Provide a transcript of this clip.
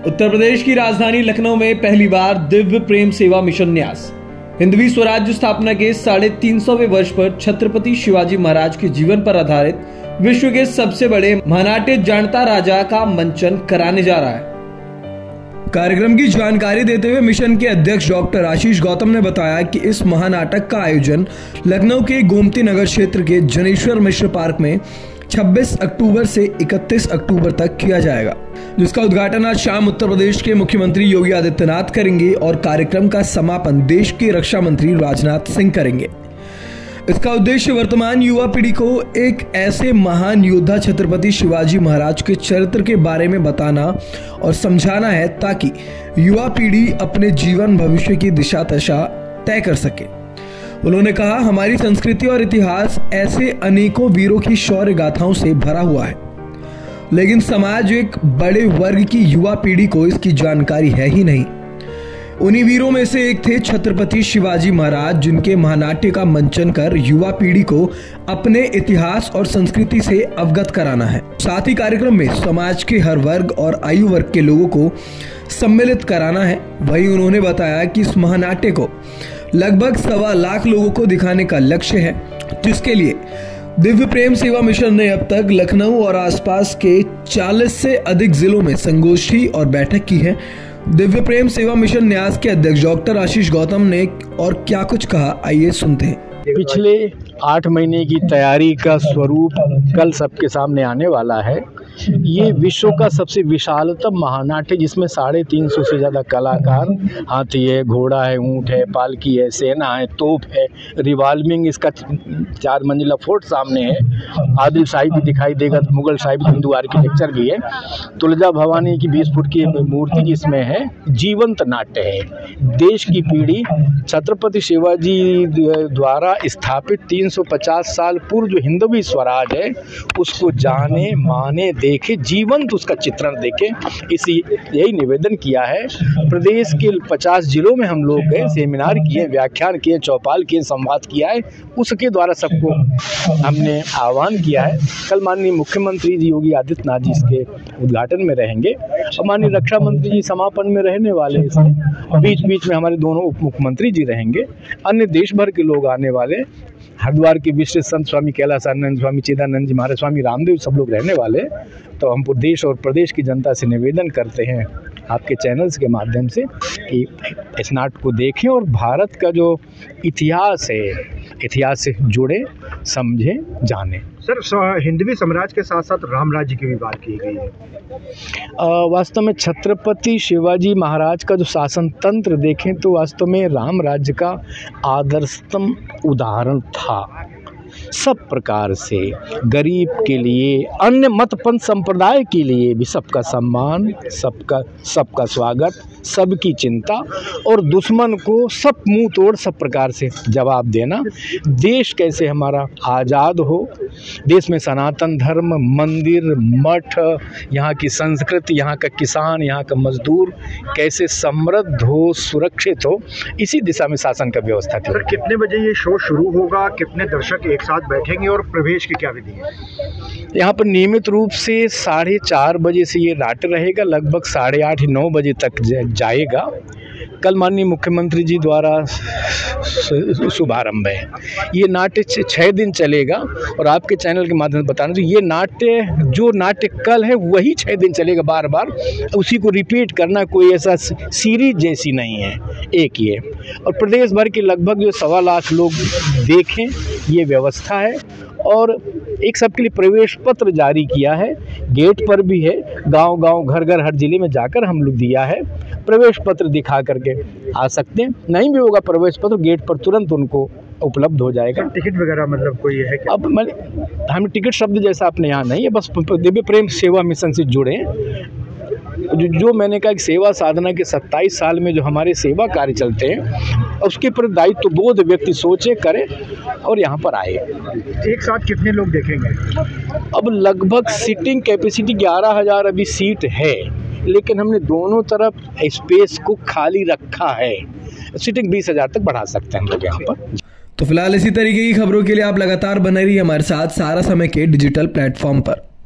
उत्तर प्रदेश की राजधानी लखनऊ में पहली बार दिव्य प्रेम सेवा मिशन न्यास हिंदवी स्वराज्य स्थापना के 350वें वर्ष पर छत्रपति शिवाजी महाराज के जीवन पर आधारित विश्व के सबसे बड़े महानाट्य जानता राजा का मंचन कराने जा रहा है। कार्यक्रम की जानकारी देते हुए मिशन के अध्यक्ष डॉक्टर आशीष गौतम ने बताया कि इस महानाटक का आयोजन लखनऊ के गोमती नगर क्षेत्र के जनेश्वर मिश्र पार्क में 26 अक्टूबर से 31 अक्टूबर तक किया जाएगा, जिसका उद्घाटन आज शाम उत्तर प्रदेश के मुख्यमंत्री योगी आदित्यनाथ करेंगे और कार्यक्रम का समापन देश के रक्षा मंत्री राजनाथ सिंह करेंगे। इसका उद्देश्य वर्तमान युवा पीढ़ी को एक ऐसे महान योद्धा छत्रपति शिवाजी महाराज के चरित्र के बारे में बताना और समझाना है, ताकि युवा पीढ़ी अपने जीवन भविष्य की दिशा दशा तय कर सके। उन्होंने कहा, हमारी संस्कृति और इतिहास ऐसे अनेकों वीरों की शौर्य गाथाओं से भरा हुआ है, लेकिन समाज एक बड़े वर्ग की युवा पीढ़ी को इसकी जानकारी है ही नहीं। उन्हीं वीरों में से एक थे छत्रपति शिवाजी महाराज, जिनके महानाट्य का मंचन कर युवा पीढ़ी को अपने इतिहास और संस्कृति से अवगत कराना है। साथ ही कार्यक्रम में समाज के हर वर्ग और आयु वर्ग के लोगों को सम्मिलित कराना है। वहीं उन्होंने बताया कि इस महानाट्य को लगभग 1.25 लाख लोगों को दिखाने का लक्ष्य है, जिसके लिए दिव्य प्रेम सेवा मिशन ने अब तक लखनऊ और आसपास के 40 से अधिक जिलों में संगोष्ठी और बैठक की है। दिव्य प्रेम सेवा मिशन न्यास के अध्यक्ष डॉक्टर आशीष गौतम ने और क्या कुछ कहा, आइए सुनते हैं। पिछले 8 महीने की तैयारी का स्वरूप कल सबके सामने आने वाला है। ये विश्व का सबसे विशालतम महानाट्य, जिसमें 350 से ज़्यादा कलाकार, हाथी है, घोड़ा है, ऊँट है, पालकी है, सेना है, तोप है, रिवाल्विंग, इसका 4 मंजिला फोर्ट सामने है, आदिल शाही भी दिखाई देगा, मुगल शाही भी, हिंदू आर्किटेक्चर भी है, तुलजा भवानी की 20 फुट की मूर्ति जिसमें है, जीवंत नाट्य है। देश की पीढ़ी छत्रपति शिवाजी द्वारा स्थापित 350 साल पूर्व जो हिंदवी स्वराज है उसको जाने, माने, देखे, जीवंत उसका चित्रण देखे, यही निवेदन किया है। प्रदेश के 50 जिलों में हम लोग गए, सेमिनार किए, व्याख्यान किए, चौपाल किए, संवाद किया है, उसके द्वारा सबको हमने आह्वान किया है। कल माननीय मुख्यमंत्री जी योगी आदित्यनाथ जी इसके उद्घाटन में रहेंगे और माननीय रक्षा मंत्री जी समापन में रहने वाले हैं। बीच बीच में हमारे दोनों उप मुख्यमंत्री जी रहेंगे, अन्य देश भर के लोग आने वाले, हरिद्वार के विश्व संत स्वामी कैलासानंद, स्वामी चिदानंद जी महाराज, स्वामी रामदेव, सब लोग रहने वाले। तो हम पूरे देश और प्रदेश की जनता से निवेदन करते हैं आपके चैनल्स के माध्यम से कि इस नाटक को देखें और भारत का जो इतिहास है, इतिहास से जुड़े, समझें, जानें। सर, हिंदवी साम्राज्य के साथ साथ राम राज्य की भी बात की गई है। वास्तव में छत्रपति शिवाजी महाराज का जो शासन तंत्र देखें तो वास्तव में राम राज्य का आदर्शतम उदाहरण था। सब प्रकार से गरीब के लिए, अन्य मत पंथ संप्रदाय के लिए भी सबका सम्मान, सबका स्वागत, सबकी चिंता और दुश्मन को सब मुंह तोड़ सब प्रकार से जवाब देना। देश कैसे हमारा आज़ाद हो, देश में सनातन धर्म, मंदिर, मठ, यहाँ की संस्कृति, यहाँ का किसान, यहाँ का मजदूर कैसे समृद्ध हो, सुरक्षित हो, इसी दिशा में शासन का व्यवस्था थी। सर, कितने बजे ये शो शुरू होगा, कितने दर्शक एक साथ बैठेंगे और प्रवेश की क्या विधि है? यहाँ पर नियमित रूप से 4:30 बजे से ये नाट्य रहेगा, लगभग 8:30-9 बजे तक जाएगा। कल माननीय मुख्यमंत्री जी द्वारा शुभारंभ है। ये नाट्य 6 दिन चलेगा और आपके चैनल के माध्यम से बताना, तो ये नाट्य, जो नाट्य कल है वही 6 दिन चलेगा, बार बार उसी को रिपीट करना, कोई ऐसा सीरीज जैसी नहीं है, एक ही है। और प्रदेश भर के लगभग जो 1.25 लाख लोग देखें, ये व्यवस्था है। और एक सबके लिए प्रवेश पत्र जारी किया है, गेट पर भी है, गांव-गांव, घर-घर, हर जिले में जाकर हम लोग दिया है। प्रवेश पत्र दिखा करके आ सकते हैं, नहीं भी होगा प्रवेश पत्र, गेट पर तुरंत उनको उपलब्ध हो जाएगा। टिकट वगैरह मतलब कोई है क्या? अब हम टिकट शब्द जैसा अपने यहाँ नहीं है, बस दिव्य प्रेम सेवा मिशन से जुड़े। जो मैंने कहा कि सेवा साधना के 27 साल में जो हमारे सेवा कार्य चलते हैं, उसके पर दायित्व बोध व्यक्ति सोचे, करे और यहाँ पर आए। एक साथ कितने लोग देखेंगे? अब लगभग सीटिंग कैपेसिटी 11,000 अभी सीट है, लेकिन हमने दोनों तरफ स्पेस को खाली रखा है। सीटिंग 20,000 तक बढ़ा सकते हैं हम लोग यहाँ पर। तो फिलहाल इसी तरीके की खबरों के लिए आप लगातार बने रहिए हमारे साथ सारा समय के डिजिटल प्लेटफॉर्म पर।